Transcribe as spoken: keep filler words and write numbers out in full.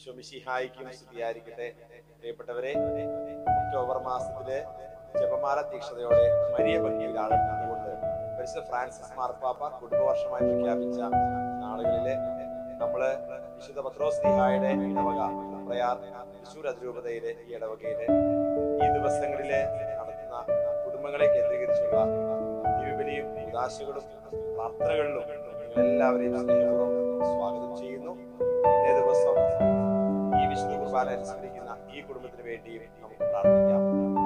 മിശിഹായിക്കും സ്തുതിയായിരിക്കട്ടെ. പ്രിയപ്പെട്ടവരെ, ഒക്ടോബർ മാസത്തിലെ ജപമാല തീക്ഷണതയോടെ മരിയ ഭംഗിയിൽ ആളെടുത്തുകൊണ്ട് പരിശുദ്ധ ഫ്രാൻസിസ് മാർപ്പാപ്പ കുടുംബവർഷമായി പ്രഖ്യാപിച്ച നാളുകളിലെ നമ്മള് വിശുദ്ധ പത്രോസ് ശ്ലീഹായുടെ ഇടവക പ്രയാർ തൃശൂർ അതിരൂപതയിലെ ഈ ഇടവകയിലെ ഈ ദിവസങ്ങളിലെ നടത്തുന്ന കുടുംബങ്ങളെ കേന്ദ്രീകരിച്ചുള്ള ദിവ്യബലിയും ഉദാശകളും പ്രാർത്ഥനകളിലും നിങ്ങളെല്ലാവരെയും സ്നേഹപൂർവ്വം സ്വാഗതം ചെയ്യുന്നു. ഇന്നേ ദിവസം ഈ വിശുദ്ധ കുർബാന അനുസ്മരിക്കുന്ന ഈ കുടുംബത്തിന് വേണ്ടിയും നമുക്ക് പ്രാർത്ഥിക്കാം.